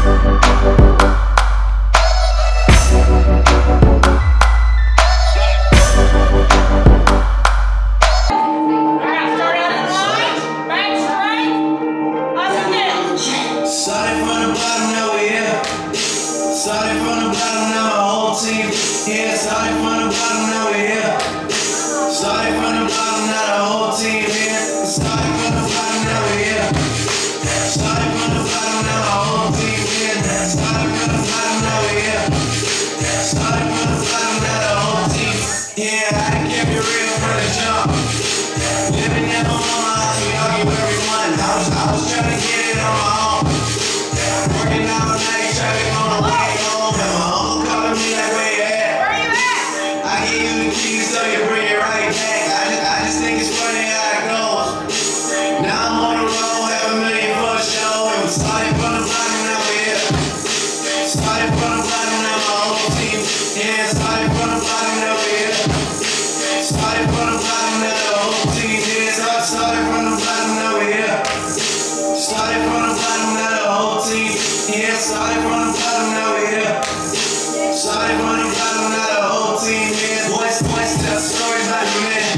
Started from the bottom, now my whole team here. Started from the bottom, now we're here. Started from the bottom, now the whole team here. Started from the bottom, now we're here. Started from the bottom, now the whole team here. Started from the bottom, now we're here. Started from the bottom, now the whole team here. I done kept it real from the jump. Living at home, we argue everyone. I was trying to get it on my own. Working all night, trying to go on the way home. And my uncle calling me like, where you at? Where you at? I give you the keys so you bring it right back. I just think it's funny how it goes. Now I'm on the road, have a million for a show. And we started from the bottom, now we're here. Started from the bottom, now my whole team here. Started from the bottom, now we're here. Started from the bottom, now the whole team here. Started from the bottom, now we're here. Started from the bottom, now the whole team here. Started from the bottom, now we're here. Started from the bottom, now the whole team here. Boys tell stories like a man.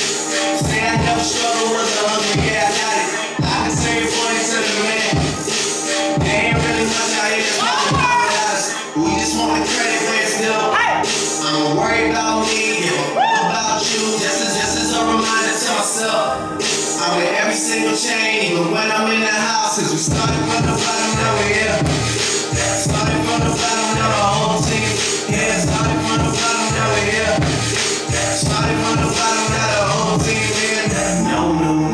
Say I never struggle was a hungry, yeah, I got it. I can say it funny to the man. There ain't really much out here that's talking about us. We just want the credit when it's due. I'm worried about me, about you. Just as a reminder to myself. I wear every single chain, even when I'm in the house. Cause we started from the bottom, now we're here. Started from the bottom, now the whole team here. Started from the bottom, now we're here. Started from the bottom, now the whole team here. No,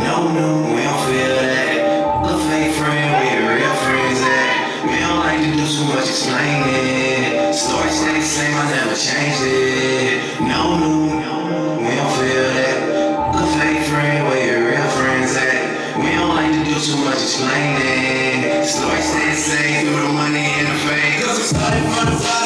we don't feel that. A fake friend, where the real friends at. We don't like to do too much explaining. Story stay the same, I never changed it. No, we don't feel that. A fake friend, where your real friends at. We don't like to do too much explaining. Story stay the same through the money and the fame. Cause we started from the bottom.